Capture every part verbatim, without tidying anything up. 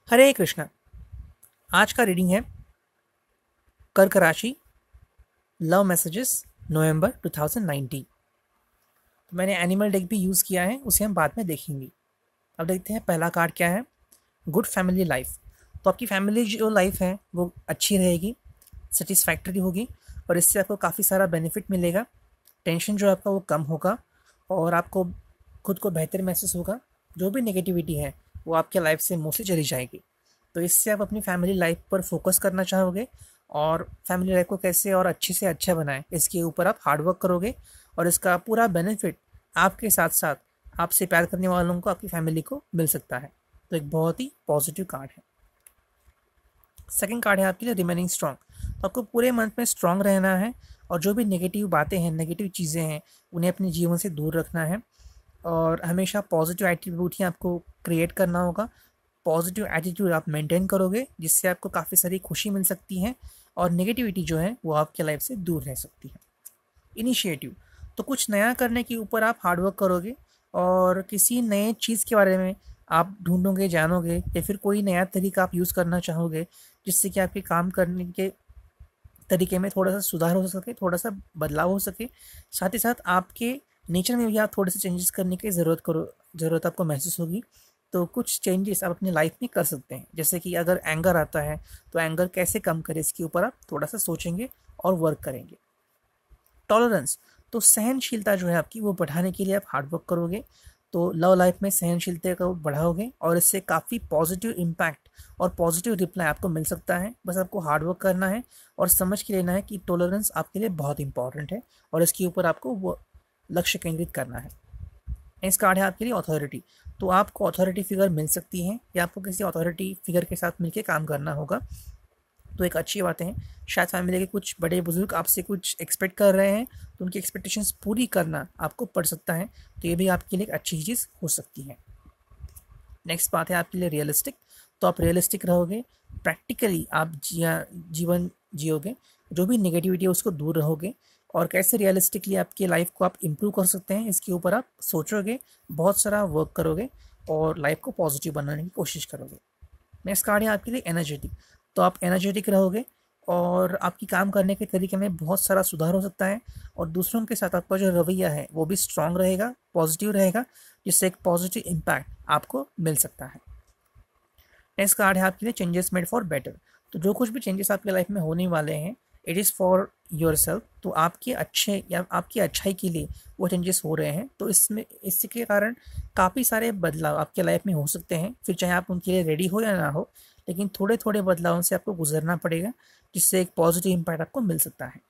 हरे कृष्णा। आज का रीडिंग है कर्क राशि, लव मैसेजेस, नवंबर दो हज़ार उन्नीस। तो मैंने एनिमल डेक भी यूज़ किया है, उसे हम बाद में देखेंगे। अब देखते हैं पहला कार्ड क्या है। Good family life. तो आपकी फैमिली जो लाइफ है वो अच्छी रहेगी, सेटिस्फैक्टरी होगी और इससे आपको काफ़ी सारा बेनिफिट मिलेगा। टेंशन जो आपका वो कम होगा और आपको खुद को बेहतर महसूस होगा। जो भी नेगेटिविटी है वो आपके लाइफ से मोस्टली चली जाएगी। तो इससे आप अपनी फैमिली लाइफ पर फोकस करना चाहोगे और फैमिली लाइफ को कैसे और अच्छे से अच्छा बनाएं इसके ऊपर आप हार्ड वर्क करोगे और इसका पूरा बेनिफिट आपके साथ साथ आपसे प्यार करने वालों को, आपकी फैमिली को मिल सकता है। तो एक बहुत ही पॉजिटिव कार्ड है। सेकंड कार्ड है आपके लिए रिमेनिंग स्ट्रांग। तो आपको पूरे मंथ में स्ट्रांग रहना है और जो भी नेगेटिव बातें हैं, नेगेटिव चीज़ें हैं, उन्हें अपने जीवन से दूर रखना है और हमेशा पॉजिटिव एटीट्यूड ही आपको क्रिएट करना होगा। पॉजिटिव एटीट्यूड आप मेंटेन करोगे जिससे आपको काफ़ी सारी खुशी मिल सकती है और नेगेटिविटी जो है वो आपके लाइफ से दूर रह सकती है। इनिशिएटिव। तो कुछ नया करने के ऊपर आप हार्डवर्क करोगे और किसी नए चीज़ के बारे में आप ढूंढोगे, जानोगे या फिर कोई नया तरीका आप यूज़ करना चाहोगे जिससे कि आपके काम करने के तरीके में थोड़ा सा सुधार हो सके, थोड़ा सा बदलाव हो सके। साथ ही साथ आपके नेचर में भी आप थोड़े से चेंजेस करने की ज़रूरत करो ज़रूरत आपको महसूस होगी। तो कुछ चेंजेस आप अपनी लाइफ में कर सकते हैं, जैसे कि अगर एंगर आता है तो एंगर कैसे कम करें इसके ऊपर आप थोड़ा सा सोचेंगे और वर्क करेंगे। टॉलरेंस। तो सहनशीलता जो है आपकी वो बढ़ाने के लिए आप हार्ड वर्क करोगे। तो लव लाइफ में सहनशीलता को बढ़ाओगे और इससे काफ़ी पॉजिटिव इम्पैक्ट और पॉजिटिव रिप्लाई आपको मिल सकता है। बस आपको हार्ड वर्क करना है और समझ के लेना है कि टॉलरेंस आपके लिए बहुत इंपॉर्टेंट है और इसके ऊपर आपको वो लक्ष्य केंद्रित करना है। नेक्स्ट कार्ड है आपके लिए अथॉरिटी। तो आपको अथॉरिटी फिगर मिल सकती है या आपको किसी अथॉरिटी फिगर के साथ मिलकर काम करना होगा। तो एक अच्छी बात है, शायद फैमिली के कुछ बड़े बुजुर्ग आपसे कुछ एक्सपेक्ट कर रहे हैं तो उनकी एक्सपेक्टेशंस पूरी करना आपको पड़ सकता है। तो ये भी आपके लिए एक अच्छी चीज़ हो सकती है। नेक्स्ट बात है आपके लिए रियलिस्टिक। तो आप रियलिस्टिक रहोगे, प्रैक्टिकली आप जिया जीवन जियोगे, जो भी नेगेटिविटी है उसको दूर रहोगे और कैसे रियलिस्टिकली आपकी लाइफ को आप इम्प्रूव कर सकते हैं इसके ऊपर आप सोचोगे, बहुत सारा वर्क करोगे और लाइफ को पॉजिटिव बनाने की कोशिश करोगे। नेक्स्ट कार्ड है आपके लिए एनर्जेटिक। तो आप एनर्जेटिक रहोगे और आपकी काम करने के तरीके में बहुत सारा सुधार हो सकता है और दूसरों के साथ आपका जो रवैया है वो भी स्ट्रांग रहेगा, पॉजिटिव रहेगा, जिससे एक पॉजिटिव इम्पैक्ट आपको मिल सकता है। नेक्स्ट कार्ड है आपके लिए चेंजेस मेड फॉर बेटर। तो जो कुछ भी चेंजेस आपके लाइफ में होने वाले हैं it is for yourself. तो आपके अच्छे या आपकी अच्छाई के लिए वो चेंजेस हो रहे हैं। तो इसमें इसके कारण काफ़ी सारे बदलाव आपके लाइफ में हो सकते हैं, फिर चाहे आप उनके लिए रेडी हो या ना हो, लेकिन थोड़े थोड़े बदलावों से आपको गुजरना पड़ेगा जिससे एक पॉजिटिव इम्पैक्ट आपको मिल सकता है।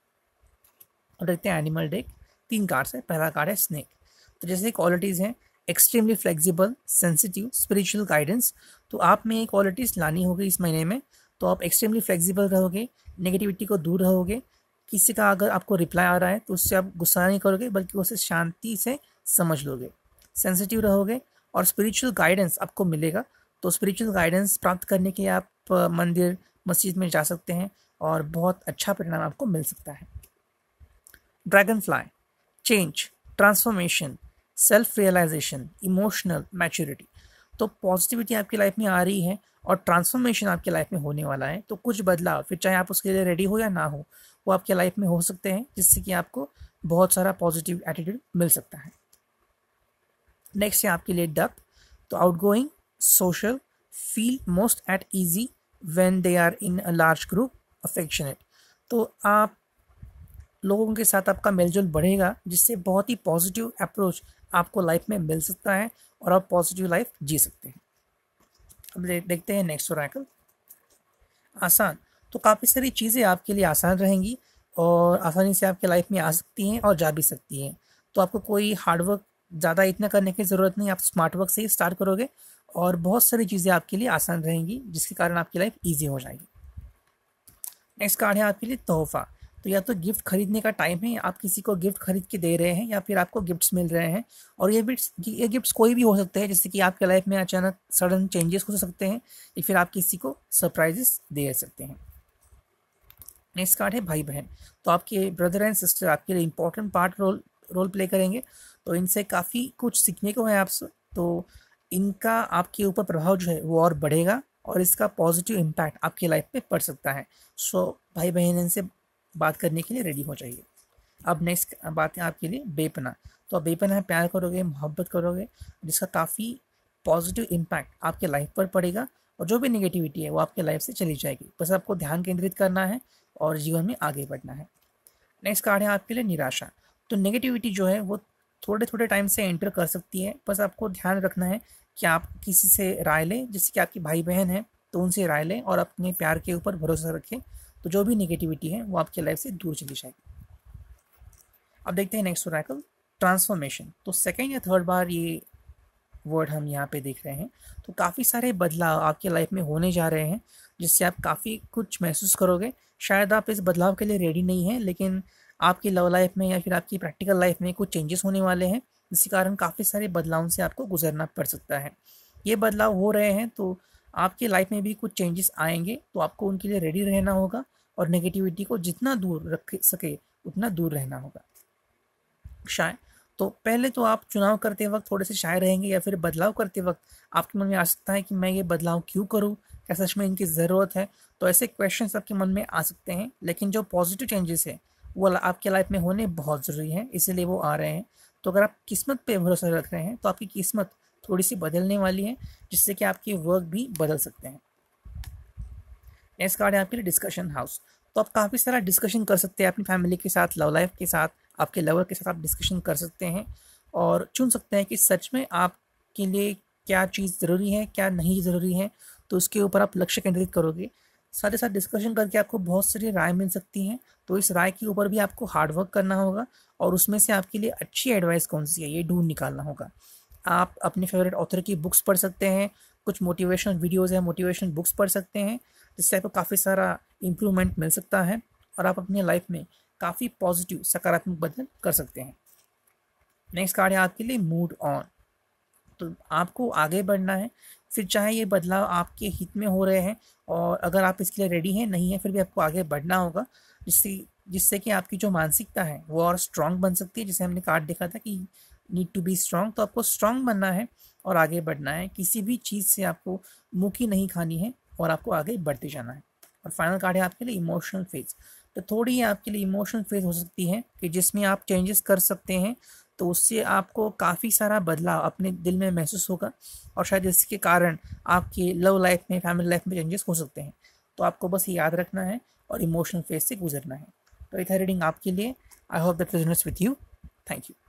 और देखते हैं एनिमल डेक। तीन कार्ड्स है। पहला कार्ड है स्नेक। तो जैसे क्वालिटीज़ हैं, extremely flexible, sensitive, spiritual guidance. तो आप में ये क्वालिटीज़ लानी होगी इस महीने में। तो आप एक्सट्रीमली फ्लेक्सिबल रहोगे, नेगेटिविटी को दूर रहोगे। किसी का अगर आपको रिप्लाई आ रहा है तो उससे आप गुस्सा नहीं करोगे बल्कि उसे शांति से समझ लोगे। सेंसिटिव रहोगे और स्पिरिचुअल गाइडेंस आपको मिलेगा। तो स्पिरिचुअल गाइडेंस प्राप्त करने के लिए आप अ, मंदिर मस्जिद में जा सकते हैं और बहुत अच्छा परिणाम आपको मिल सकता है। Dragonfly. Change, transformation, self realisation, emotional maturity. तो पॉजिटिविटी आपकी लाइफ में आ रही है और ट्रांसफॉर्मेशन आपकी लाइफ में होने वाला है। तो कुछ बदलाव, फिर चाहे आप उसके लिए रेडी हो या ना हो, वो आपके लाइफ में हो सकते हैं जिससे कि आपको बहुत सारा पॉजिटिव एटीट्यूड मिल सकता है। नेक्स्ट है आपके लिए डक। तो outgoing, social, feel most at easy when they are in a large group, affectionate. तो आप लोगों के साथ आपका मेलजोल बढ़ेगा जिससे बहुत ही पॉजिटिव अप्रोच आपको लाइफ में मिल सकता है और आप पॉजिटिव लाइफ जी सकते हैं। अब दे, देखते हैं नेक्स्ट ओरेकल। आसान। तो काफ़ी सारी चीज़ें आपके लिए आसान रहेंगी और आसानी से आपके लाइफ में आ सकती हैं और जा भी सकती हैं। तो आपको कोई हार्डवर्क ज़्यादा इतना करने की ज़रूरत नहीं, आप स्मार्ट वर्क से ही स्टार्ट करोगे और बहुत सारी चीज़ें आपके लिए आसान रहेंगी जिसके कारण आपकी लाइफ ईजी हो जाएगी। नेक्स्ट कार्ड है आपके लिए तोहफा। तो या तो गिफ्ट खरीदने का टाइम है, आप किसी को गिफ्ट खरीद के दे रहे हैं या फिर आपको गिफ्ट्स मिल रहे हैं और ये गिफ्ट्स ये गिफ्ट्स कोई भी हो सकते हैं, जैसे कि आपके लाइफ में अचानक सडन चेंजेस हो सकते हैं या फिर आप किसी को सरप्राइजेस दे सकते हैं। नेक्स्ट कार्ड है भाई बहन। तो आपके ब्रदर एंड सिस्टर आपके लिए important part role role play करेंगे। तो इनसे काफ़ी कुछ सीखने को है आपसे। तो इनका आपके ऊपर प्रभाव जो है वो और बढ़ेगा और इसका पॉजिटिव इम्पैक्ट आपकी लाइफ पे पड़ सकता है। सो भाई बहन इनसे बात करने के लिए रेडी हो जाइए। अब नेक्स्ट बात है आपके लिए बेपना। तो आप बेपना प्यार करोगे, मोहब्बत करोगे, जिसका काफ़ी पॉजिटिव इम्पैक्ट आपके लाइफ पर पड़ेगा और जो भी नेगेटिविटी है वो आपके लाइफ से चली जाएगी। बस आपको ध्यान केंद्रित करना है और जीवन में आगे बढ़ना है। नेक्स्ट कार्ड है आपके लिए निराशा। तो नेगेटिविटी जो है वो थोड़े थोड़े टाइम से एंटर कर सकती है, बस आपको ध्यान रखना है कि आप किसी से राय लें, जैसे कि आपकी भाई बहन है तो उनसे राय लें और अपने प्यार के ऊपर भरोसा रखें, तो जो भी नेगेटिविटी है वो आपकी लाइफ से दूर चली जाएगी। अब देखते हैं नेक्स्ट ओरेकल, ट्रांसफॉर्मेशन। तो सेकेंड या थर्ड बार ये वर्ड हम यहाँ पे देख रहे हैं। तो काफ़ी सारे बदलाव आपके लाइफ में होने जा रहे हैं, जिससे आप काफ़ी कुछ महसूस करोगे। शायद आप इस बदलाव के लिए रेडी नहीं हैं, लेकिन आपकी लव लाइफ में या फिर आपकी प्रैक्टिकल लाइफ में कुछ चेंजेस होने वाले हैं, जिसके कारण काफ़ी सारे बदलावों से आपको गुजरना पड़ सकता है। ये बदलाव हो रहे हैं तो आपकी लाइफ में भी कुछ चेंजेस आएंगे, तो आपको उनके लिए रेडी रहना होगा और नेगेटिविटी को जितना दूर रख सके उतना दूर रहना होगा। शाय तो पहले तो आप चुनाव करते वक्त थोड़े से शाय रहेंगे, या फिर बदलाव करते वक्त आपके मन में आ सकता है कि मैं ये बदलाव क्यों करूँ, क्या सच में इनकी ज़रूरत है। तो ऐसे क्वेश्चंस आपके मन में आ सकते हैं, लेकिन जो पॉजिटिव चेंजेस है वो आपके लाइफ में होने बहुत ज़रूरी है, इसीलिए वो आ रहे हैं। तो अगर आप किस्मत पे भरोसा रख रहे हैं तो आपकी किस्मत थोड़ी सी बदलने वाली है, जिससे कि आपके वर्क भी बदल सकते हैं। नेक्स्ट कार्ड है आपके लिए डिस्कशन हाउस। तो आप काफ़ी सारा डिस्कशन कर सकते हैं अपनी फैमिली के साथ, लव लाइफ के साथ, आपके लवर के साथ आप डिस्कशन कर सकते हैं और चुन सकते हैं कि सच में आपके लिए क्या चीज़ ज़रूरी है, क्या नहीं ज़रूरी है। तो उसके ऊपर आप लक्ष्य केंद्रित करोगे। साथ ही साथ डिस्कशन करके आपको बहुत सारी राय मिल सकती हैं, तो इस राय के ऊपर भी आपको हार्डवर्क करना होगा और उसमें से आपके लिए अच्छी एडवाइस कौन सी है ये ढूंढ निकालना होगा। आप अपने फेवरेट ऑथर की बुक्स पढ़ सकते हैं, कुछ मोटिवेशनल वीडियोज़ है, मोटिवेशनल बुक्स पढ़ सकते हैं, जिससे आपको काफ़ी सारा इम्प्रूवमेंट मिल सकता है और आप अपनी लाइफ में काफ़ी पॉजिटिव सकारात्मक बदल कर सकते हैं। नेक्स्ट कार्ड है आपके लिए मूड ऑन। तो आपको आगे बढ़ना है, फिर चाहे ये बदलाव आपके हित में हो रहे हैं और अगर आप इसके लिए रेडी हैं नहीं है, फिर भी आपको आगे बढ़ना होगा, जिससे जिससे कि आपकी जो मानसिकता है वो और स्ट्रांग बन सकती है। जैसे हमने कार्ड देखा था कि नीड टू बी स्ट्रांग, तो आपको स्ट्रांग बनना है और आगे बढ़ना है। किसी भी चीज़ से आपको मुँह नहीं खानी है और आपको आगे बढ़ते जाना है। और फाइनल कार्ड है आपके लिए इमोशनल फेज। तो थोड़ी आपके लिए इमोशनल फेज हो सकती है कि जिसमें आप चेंजेस कर सकते हैं, तो उससे आपको काफ़ी सारा बदलाव अपने दिल में महसूस होगा और शायद इसके कारण आपकी लव लाइफ में, फैमिली लाइफ में चेंजेस हो सकते हैं। तो आपको बस ये याद रखना है और इमोशनल फेज से गुजरना है। तो ये था रीडिंग आपके लिए। I hope that resonates with you. Thank you.